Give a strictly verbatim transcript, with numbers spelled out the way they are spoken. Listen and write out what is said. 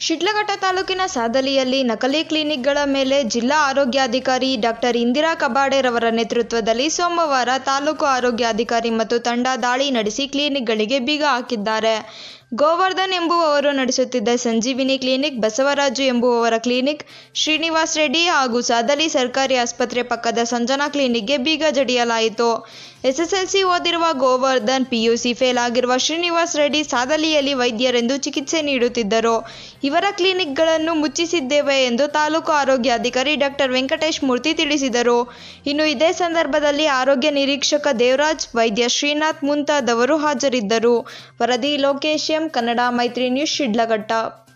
ಶಿಡ್ಲಘಟ್ಟ ತಾಲೂಕಿನ ಸಾದಲಿಯಲ್ಲಿ ನಕಲಿ ಕ್ಲಿನಿಕ್ಗಳ ಮೇಲೆ ಜಿಲ್ಲಾ ಆರೋಗ್ಯಾಧಿಕಾರಿ ಡಾಕ್ಟರ್ ಇಂದಿರಾ ಕಬಾಡೆರವರ ನೇತೃತ್ವದಲ್ಲಿ ಸೋಮವಾರ ತಾಲೂಕು ಆರೋಗ್ಯಾಧಿಕಾರಿ ಮತ್ತು ತಂಡ ದಾಳಿ ನಡೆಸಿ ಕ್ಲಿನಿಕ್ಗಳಿಗೆ ಬೀಗ ಹಾಕಿದ್ದಾರೆ. ಗೋವರ್ಧನ್ ಎಂಬುವವರು ನಡೆಸುತ್ತಿದ್ದ ಸಂಜೀವಿನಿ ಕ್ಲಿನಿಕ್, ಬಸವರಾಜು ಎಂಬುವವರ ಕ್ಲಿನಿಕ್, ಶ್ರೀನಿವಾಸ್ ರೆಡ್ಡಿ ಹಾಗೂ ಸಾದಲಿ ಸರ್ಕಾರಿ ಆಸ್ಪತ್ರೆ ಪಕ್ಕದ ಸಂಜನಾ ಕ್ಲಿನಿಕ್ಗೆ ಬೀಗ ಜಡಿಯಲಾಯಿತು. ಎಸ್ಎಸ್ಎಲ್ಸಿ ಓದಿರುವ ಗೋವರ್ಧನ್, ಪಿಯುಸಿ ಫೇಲ್ ಆಗಿರುವ ಶ್ರೀನಿವಾಸ್ ರೆಡ್ಡಿ ಸಾದಲಿಯಲ್ಲಿ ವೈದ್ಯರೆಂದು ಚಿಕಿತ್ಸೆ ನೀಡುತ್ತಿದ್ದರು. ಇವರ ಕ್ಲಿನಿಕ್ಗಳನ್ನು ಮುಚ್ಚಿಸಿದ್ದೇವೆ ಎಂದು ತಾಲೂಕು ಆರೋಗ್ಯಾಧಿಕಾರಿ ಡಾಕ್ಟರ್ ವೆಂಕಟೇಶ್ ಮೂರ್ತಿ ತಿಳಿಸಿದರು. ಇನ್ನು ಇದೇ ಸಂದರ್ಭದಲ್ಲಿ ಆರೋಗ್ಯ ನಿರೀಕ್ಷಕ ದೇವರಾಜ್, ವೈದ್ಯ ಶ್ರೀನಾಥ್ ಮುಂತಾದವರು ಹಾಜರಿದ್ದರು. ವರದಿ ಲೋಕೇಶ್ ಎಂ, ಕನ್ನಡ ಮೈತ್ರಿ ನ್ಯೂಸ್, ಶಿಡ್ಲಘಟ್ಟ.